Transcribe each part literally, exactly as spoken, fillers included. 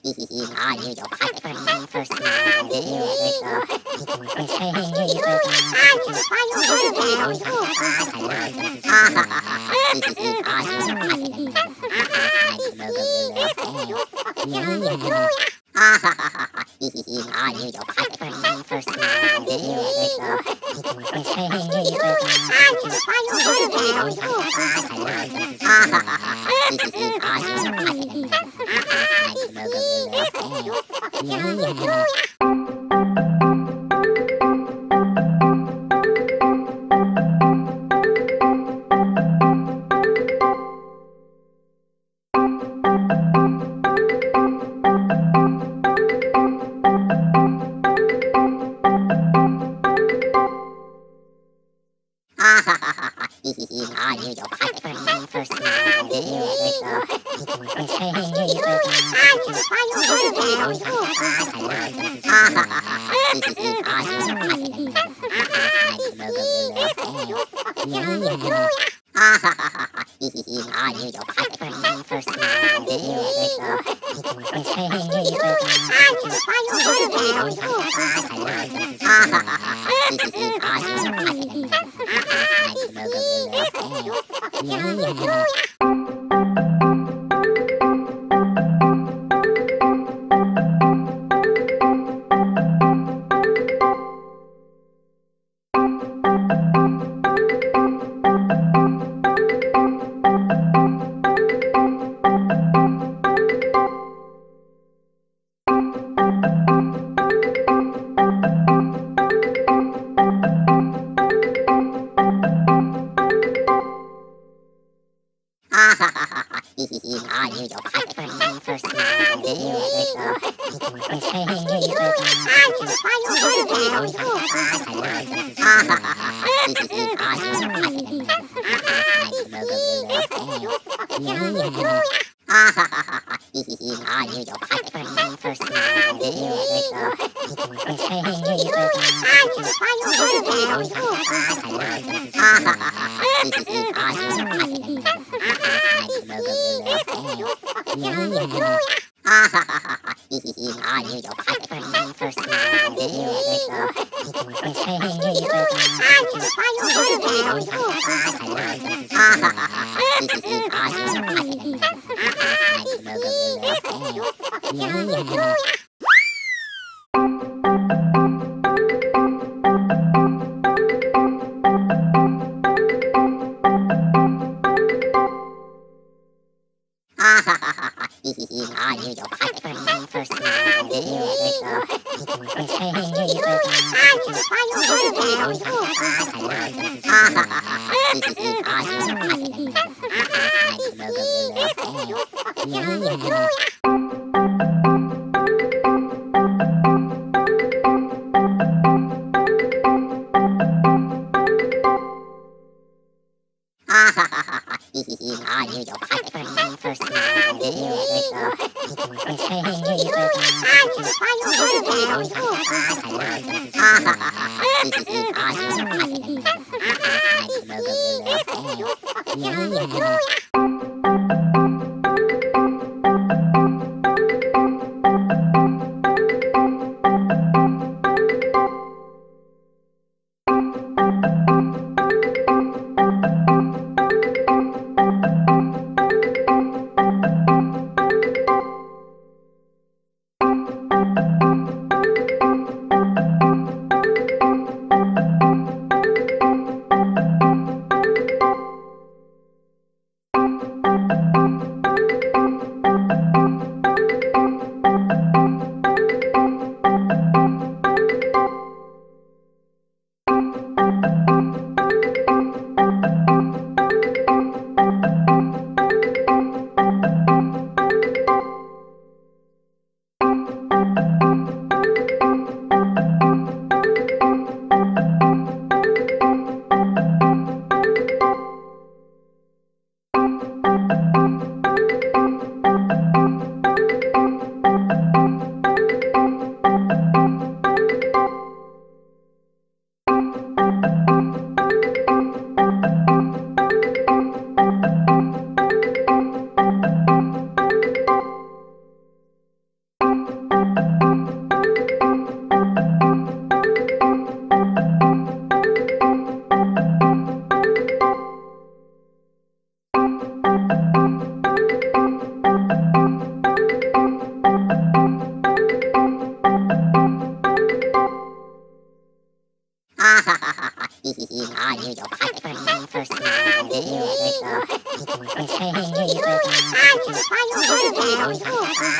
I knew your pipe when I first knew you were I knew your pipe when I first knew you. I knew your pipe when I first knew you I knew your pipe when I first knew you. I knew your pipe when I first knew you I knew your pipe when I first I knew your pipe when I first I knew your pipe when I first I knew your pipe when I first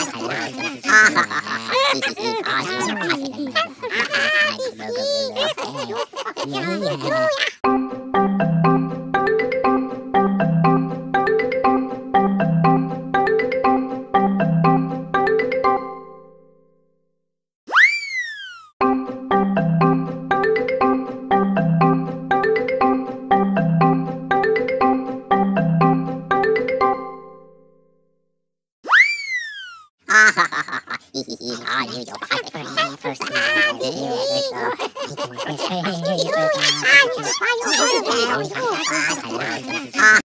Ah,